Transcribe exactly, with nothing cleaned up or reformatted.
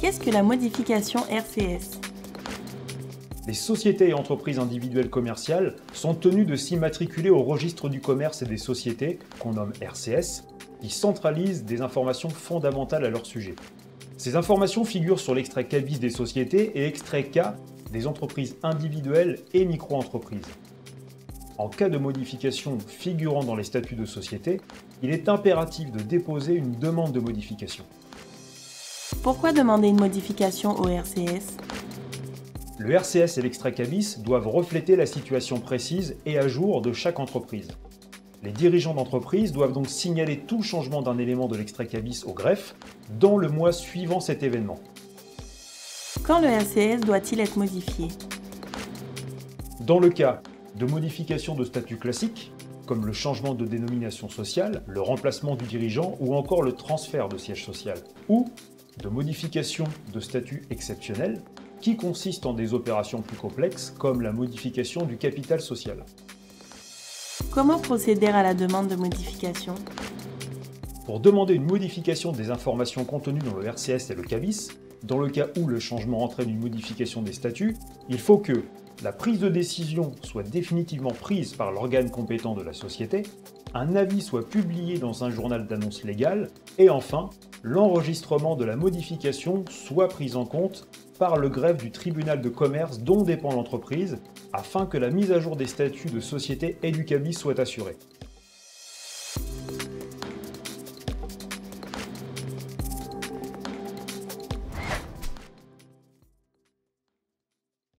Qu'est-ce que la modification R C S? Les sociétés et entreprises individuelles commerciales sont tenues de s'immatriculer au registre du commerce et des sociétés, qu'on nomme R C S, qui centralise des informations fondamentales à leur sujet. Ces informations figurent sur l'extrait K bis des sociétés et extrait K des entreprises individuelles et micro-entreprises. En cas de modification figurant dans les statuts de société, il est impératif de déposer une demande de modification. Pourquoi demander une modification au R C S? Le R C S et l'extrait K bis doivent refléter la situation précise et à jour de chaque entreprise. Les dirigeants d'entreprise doivent donc signaler tout changement d'un élément de l'extrait K bis au greffe dans le mois suivant cet événement. Quand le R C S doit-il être modifié? Dans le cas de modification de statut classique, comme le changement de dénomination sociale, le remplacement du dirigeant ou encore le transfert de siège social, ou de modification de statut exceptionnel, qui consiste en des opérations plus complexes comme la modification du capital social. Comment procéder à la demande de modification? Pour demander une modification des informations contenues dans le R C S et le K bis, dans le cas où le changement entraîne une modification des statuts, il faut que la prise de décision soit définitivement prise par l'organe compétent de la société, un avis soit publié dans un journal d'annonce légale, et enfin, l'enregistrement de la modification soit pris en compte par le greffe du tribunal de commerce dont dépend l'entreprise, afin que la mise à jour des statuts de société et du K bis soit assurée.